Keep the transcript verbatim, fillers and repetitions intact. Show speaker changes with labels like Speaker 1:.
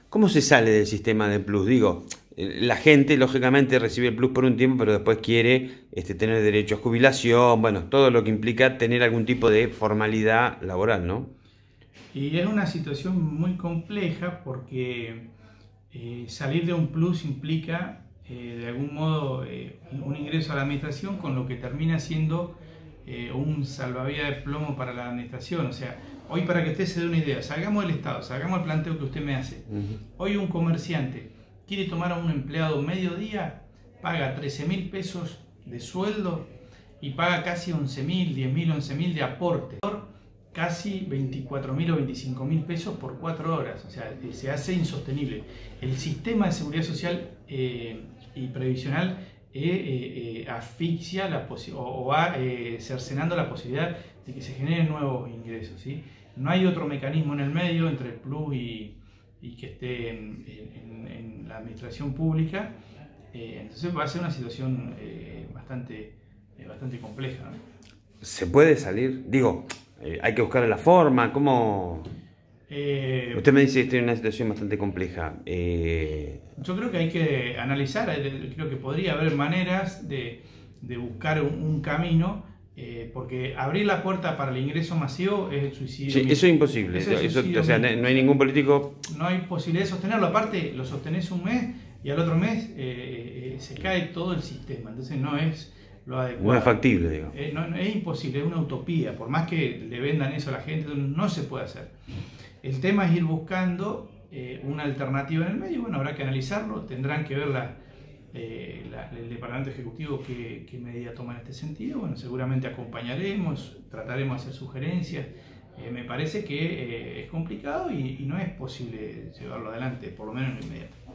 Speaker 1: ¿Cómo se sale del sistema de Plus? Digo, eh, la gente lógicamente recibe el Plus por un tiempo, pero después quiere este, tener derecho a jubilación, bueno, todo lo que implica tener algún tipo de formalidad laboral, ¿no?
Speaker 2: Y es una situación muy compleja porque eh, salir de un plus implica eh, de algún modo eh, un ingreso a la administración, con lo que termina siendo eh, un salvavidas de plomo para la administración. O sea, hoy, para que usted se dé una idea, salgamos del Estado, salgamos del planteo que usted me hace.
Speaker 1: Uh-huh.
Speaker 2: Hoy un comerciante quiere tomar a un empleado mediodía, paga trece mil pesos de sueldo y paga casi once mil, diez mil, once mil de aporte. Casi veinticuatro mil o veinticinco mil pesos por cuatro horas, o sea, se hace insostenible. El sistema de seguridad social eh, y previsional eh, eh, eh, asfixia la o, o va eh, cercenando la posibilidad de que se generen nuevos ingresos, ¿sí? No hay otro mecanismo en el medio entre el Plus y, y que esté en, en, en la administración pública, eh, entonces va a ser una situación eh, bastante, eh, bastante compleja, ¿no?
Speaker 1: ¿Se puede salir? Digo, eh, hay que buscar la forma, ¿cómo...?
Speaker 2: Eh,
Speaker 1: Usted me dice que estoy en una situación bastante compleja. Eh...
Speaker 2: Yo creo que hay que analizar, creo que podría haber maneras de, de buscar un, un camino, eh, porque abrir la puerta para el ingreso masivo es el suicidio.
Speaker 1: Sí, eso es imposible.
Speaker 2: Eso es
Speaker 1: eso,
Speaker 2: suicidio
Speaker 1: o sea,
Speaker 2: mismo.
Speaker 1: no hay ningún político...
Speaker 2: No hay posibilidad de sostenerlo. Aparte, lo sostenés un mes y al otro mes eh, eh, se cae todo el sistema. Entonces no es lo adecuado.
Speaker 1: No es factible, digo.
Speaker 2: Eh, no, no, es imposible, es una utopía. Por más que le vendan eso a la gente, no se puede hacer. El tema es ir buscando eh, una alternativa en el medio. Bueno, habrá que analizarlo, tendrán que ver la, eh, la, el Departamento Ejecutivo qué, qué medida toma en este sentido. Bueno, seguramente acompañaremos, trataremos de hacer sugerencias. Eh, me parece que eh, es complicado y, y no es posible llevarlo adelante, por lo menos en el inmediato.